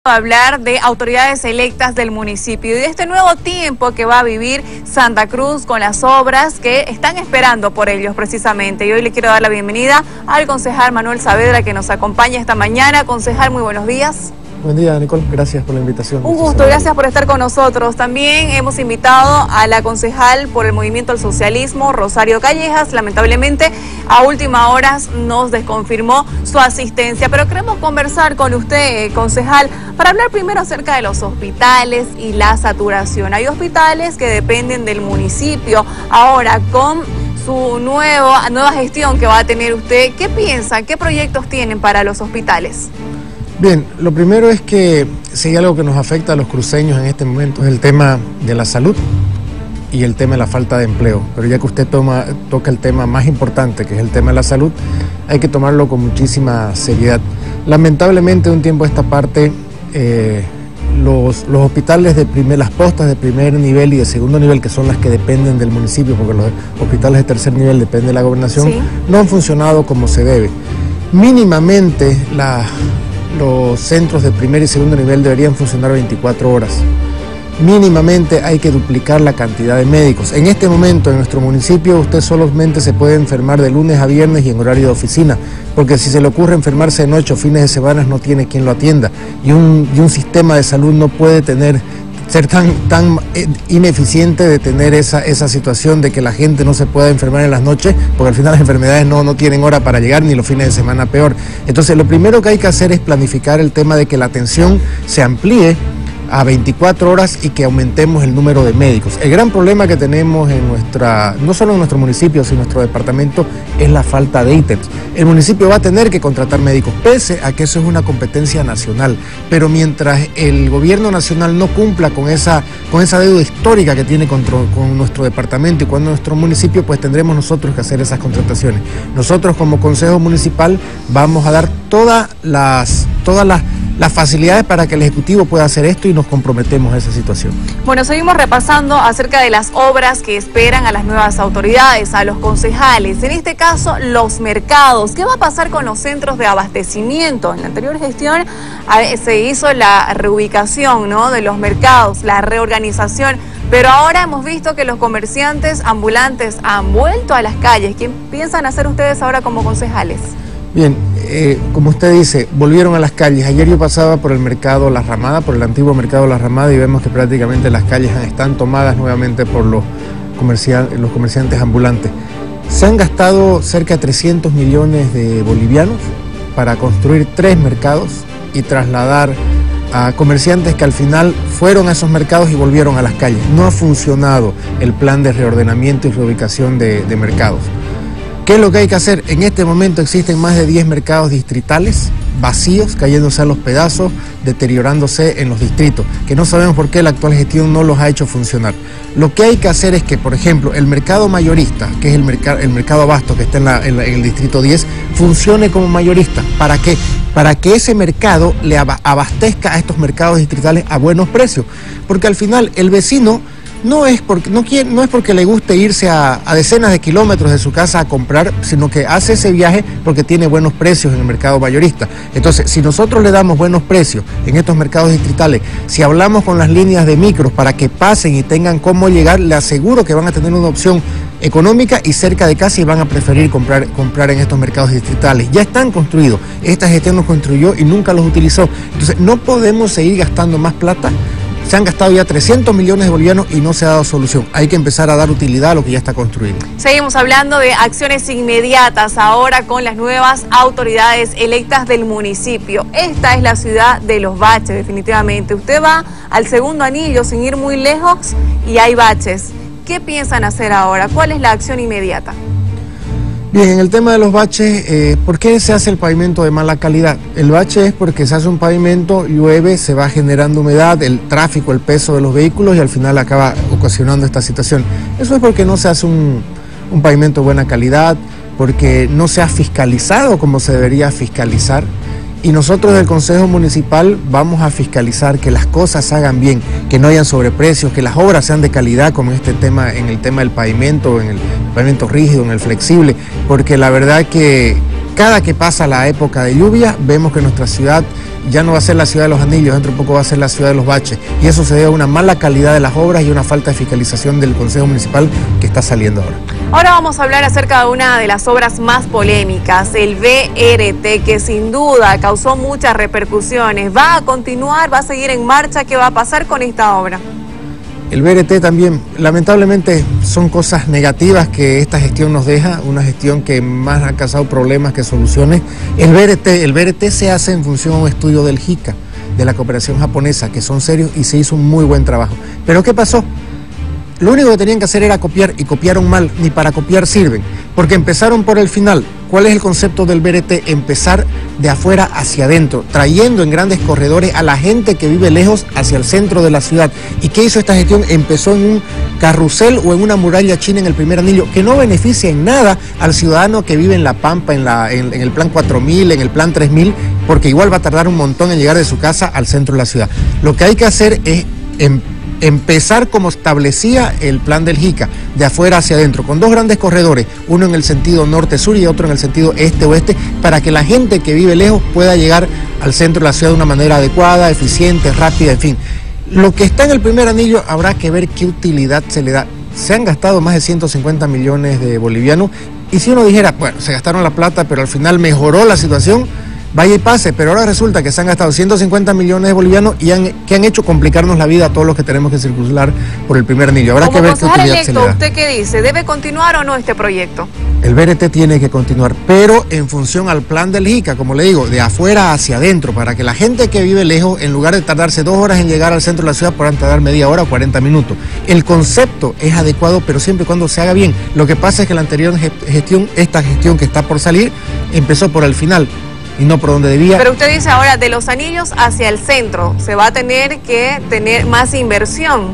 Hablar de autoridades electas del municipio y de este nuevo tiempo que va a vivir Santa Cruz con las obras que están esperando por ellos precisamente. Y hoy le quiero dar la bienvenida al concejal Manuel Saavedra, que nos acompaña esta mañana. Concejal, muy buenos días. Buen día, Nicole, gracias por la invitación. Un gusto, gracias por estar con nosotros. También hemos invitado a la concejal por el Movimiento al Socialismo, Rosario Callejas. Lamentablemente, a última hora nos desconfirmó su asistencia, pero queremos conversar con usted, concejal, para hablar primero acerca de los hospitales y la saturación. Hay hospitales que dependen del municipio. Ahora, con su nueva gestión que va a tener usted, ¿qué piensa? ¿Qué proyectos tienen para los hospitales? Bien, lo primero es que si hay algo que nos afecta a los cruceños en este momento es el tema de la salud y el tema de la falta de empleo. Pero ya que usted toca el tema más importante, que es el tema de la salud, hay que tomarlo con muchísima seriedad. Lamentablemente, de un tiempo a esta parte, los hospitales las postas de primer nivel y de segundo nivel, que son las que dependen del municipio, porque los hospitales de tercer nivel dependen de la gobernación, sí, no han funcionado como se debe. Mínimamente, los centros de primer y segundo nivel deberían funcionar 24 horas. Mínimamente hay que duplicar la cantidad de médicos. En este momento en nuestro municipio usted solamente se puede enfermar de lunes a viernes y en horario de oficina, porque si se le ocurre enfermarse de noche o fines de semana no tiene quien lo atienda. Y un sistema de salud no puede ser tan ineficiente de tener esa situación de que la gente no se pueda enfermar en las noches, porque al final las enfermedades no tienen hora para llegar, ni los fines de semana peor. Entonces lo primero que hay que hacer es planificar el tema de que la atención se amplíe a 24 horas y que aumentemos el número de médicos. El gran problema que tenemos no solo en nuestro municipio, sino en nuestro departamento, es la falta de ítems. El municipio va a tener que contratar médicos, pese a que eso es una competencia nacional, pero mientras el gobierno nacional no cumpla con esa deuda histórica que tiene con nuestro departamento y con nuestro municipio, pues tendremos nosotros que hacer esas contrataciones. Nosotros como Consejo Municipal vamos a dar todas las facilidades para que el Ejecutivo pueda hacer esto y nos comprometemos a esa situación. Bueno, seguimos repasando acerca de las obras que esperan a las nuevas autoridades, a los concejales. En este caso, los mercados. ¿Qué va a pasar con los centros de abastecimiento? En la anterior gestión se hizo la reubicación, ¿no?, de los mercados, la reorganización. Pero ahora hemos visto que los comerciantes ambulantes han vuelto a las calles. ¿Qué piensan hacer ustedes ahora como concejales? Bien, como usted dice, volvieron a las calles. Ayer yo pasaba por el mercado La Ramada, por el antiguo mercado La Ramada, y vemos que prácticamente las calles están tomadas nuevamente por los comerciantes ambulantes. Se han gastado cerca de 300 millones de bolivianos para construir 3 mercados y trasladar a comerciantes que al final fueron a esos mercados y volvieron a las calles. No ha funcionado el plan de reordenamiento y reubicación de mercados. ¿Qué es lo que hay que hacer? En este momento existen más de 10 mercados distritales vacíos, cayéndose a los pedazos, deteriorándose en los distritos, que no sabemos por qué la actual gestión no los ha hecho funcionar. Lo que hay que hacer es que, por ejemplo, el mercado mayorista, que es el mercado Abasto, que está en el distrito 10, funcione como mayorista. ¿Para qué? Para que ese mercado le abastezca a estos mercados distritales a buenos precios, porque al final el vecino no es porque le guste irse a decenas de kilómetros de su casa a comprar, sino que hace ese viaje porque tiene buenos precios en el mercado mayorista. Entonces, si nosotros le damos buenos precios en estos mercados distritales, si hablamos con las líneas de micros para que pasen y tengan cómo llegar, le aseguro que van a tener una opción económica y cerca de casa y van a preferir comprar en estos mercados distritales. Ya están construidos, esta gestión los construyó y nunca los utilizó. Entonces, no podemos seguir gastando más plata. Se han gastado ya 300 millones de bolivianos y no se ha dado solución. Hay que empezar a dar utilidad a lo que ya está construido. Seguimos hablando de acciones inmediatas ahora con las nuevas autoridades electas del municipio. Esta es la ciudad de los baches, definitivamente. Usted va al segundo anillo sin ir muy lejos y hay baches. ¿Qué piensan hacer ahora? ¿Cuál es la acción inmediata? Bien, en el tema de los baches, ¿por qué se hace el pavimento de mala calidad? El bache es porque se hace un pavimento, llueve, se va generando humedad, el tráfico, el peso de los vehículos y al final acaba ocasionando esta situación. Eso es porque no se hace un pavimento de buena calidad, porque no se ha fiscalizado como se debería fiscalizar. Y nosotros del Consejo Municipal vamos a fiscalizar que las cosas se hagan bien, que no hayan sobreprecios, que las obras sean de calidad, como en el tema del pavimento, en el pavimento rígido, en el flexible, porque la verdad que cada que pasa la época de lluvia, vemos que nuestra ciudad ya no va a ser la ciudad de los anillos, dentro de poco va a ser la ciudad de los baches. Y eso se debe a una mala calidad de las obras y una falta de fiscalización del Consejo Municipal que está saliendo ahora. Ahora vamos a hablar acerca de una de las obras más polémicas, el BRT, que sin duda causó muchas repercusiones. ¿Va a continuar? ¿Va a seguir en marcha? ¿Qué va a pasar con esta obra? El BRT también, lamentablemente, son cosas negativas que esta gestión nos deja, una gestión que más ha causado problemas que soluciones. El BRT se hace en función a un estudio del JICA, de la cooperación japonesa, que son serios y se hizo un muy buen trabajo. ¿Pero qué pasó? Lo único que tenían que hacer era copiar y copiaron mal, ni para copiar sirven, porque empezaron por el final. ¿Cuál es el concepto del BRT? Empezar de afuera hacia adentro, trayendo en grandes corredores a la gente que vive lejos hacia el centro de la ciudad. ¿Y qué hizo esta gestión? Empezó en un carrusel o en una muralla china en el primer anillo, que no beneficia en nada al ciudadano que vive en La Pampa, en el plan 4000, en el plan 3000, porque igual va a tardar un montón en llegar de su casa al centro de la ciudad. Lo que hay que hacer es empezar como establecía el plan del JICA, de afuera hacia adentro, con dos grandes corredores, uno en el sentido norte-sur y otro en el sentido este-oeste, para que la gente que vive lejos pueda llegar al centro de la ciudad de una manera adecuada, eficiente, rápida, en fin. Lo que está en el primer anillo habrá que ver qué utilidad se le da. Se han gastado más de 150 millones de bolivianos, y si uno dijera, bueno, se gastaron la plata, pero al final mejoró la situación, vaya y pase, pero ahora resulta que se han gastado 150 millones de bolivianos y que han hecho complicarnos la vida a todos los que tenemos que circular por el primer anillo. Habrá que ver qué utilidad se le da. ¿Usted qué dice? ¿Debe continuar o no este proyecto? El BRT tiene que continuar, pero en función al plan del JICA, como le digo, de afuera hacia adentro, para que la gente que vive lejos, en lugar de tardarse 2 horas en llegar al centro de la ciudad, puedan tardar media hora o 40 minutos. El concepto es adecuado, pero siempre y cuando se haga bien. Lo que pasa es que la anterior gestión, esta gestión que está por salir, empezó por el final y no por donde debía. Pero usted dice ahora, de los anillos hacia el centro, se va a tener que tener más inversión,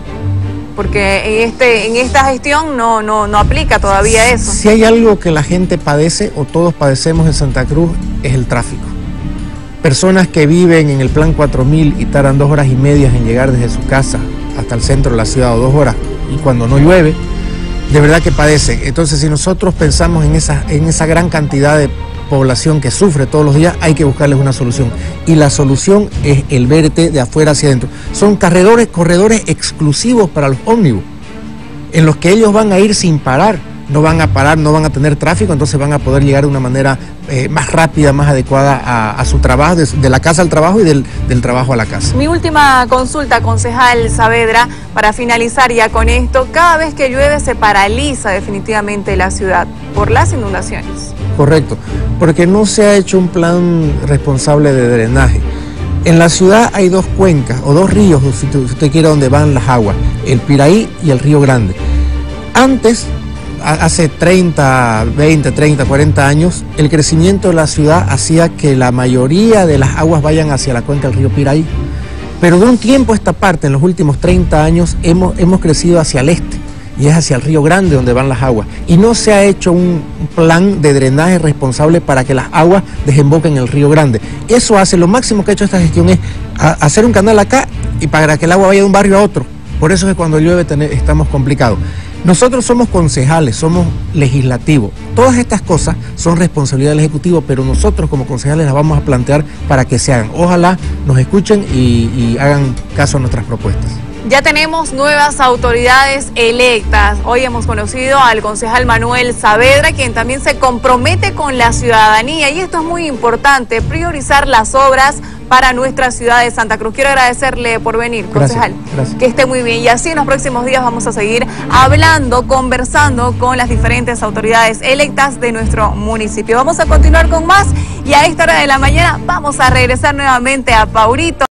porque en esta gestión no aplica todavía eso. Si hay algo que la gente padece, o todos padecemos en Santa Cruz, es el tráfico. Personas que viven en el plan 4000 y tardan 2 horas y media en llegar desde su casa hasta el centro de la ciudad, o 2 horas, y cuando no llueve, de verdad que padecen. Entonces, si nosotros pensamos en esa gran cantidad de población que sufre todos los días, hay que buscarles una solución, y la solución es el BRT de afuera hacia adentro. Son corredores exclusivos para los ómnibus, en los que ellos van a ir sin parar, no van a parar, no van a tener tráfico, entonces van a poder llegar de una manera más rápida, más adecuada a su trabajo, de la casa al trabajo y del trabajo a la casa. Mi última consulta, concejal Saavedra, para finalizar ya con esto: cada vez que llueve se paraliza definitivamente la ciudad por las inundaciones. Correcto, porque no se ha hecho un plan responsable de drenaje. En la ciudad hay 2 cuencas o 2 ríos, si usted quiere, donde van las aguas, el Piraí y el Río Grande. Antes, hace 20, 30, 40 años, el crecimiento de la ciudad hacía que la mayoría de las aguas vayan hacia la cuenca del río Piraí. Pero de un tiempo a esta parte, en los últimos 30 años, hemos crecido hacia el este, y es hacia el Río Grande donde van las aguas. Y no se ha hecho un plan de drenaje responsable para que las aguas desemboquen en el Río Grande. Eso hace, lo máximo que ha hecho esta gestión es hacer un canal acá y para que el agua vaya de un barrio a otro. Por eso es que cuando llueve estamos complicados. Nosotros somos concejales, somos legislativos. Todas estas cosas son responsabilidad del Ejecutivo, pero nosotros como concejales las vamos a plantear para que se hagan. Ojalá nos escuchen y hagan caso a nuestras propuestas. Ya tenemos nuevas autoridades electas. Hoy hemos conocido al concejal Manuel Saavedra, quien también se compromete con la ciudadanía, y esto es muy importante, priorizar las obras para nuestra ciudad de Santa Cruz. Quiero agradecerle por venir, concejal. Gracias. Que esté muy bien. Y así en los próximos días vamos a seguir hablando, conversando con las diferentes autoridades electas de nuestro municipio. Vamos a continuar con más, y a esta hora de la mañana vamos a regresar nuevamente a Paurito.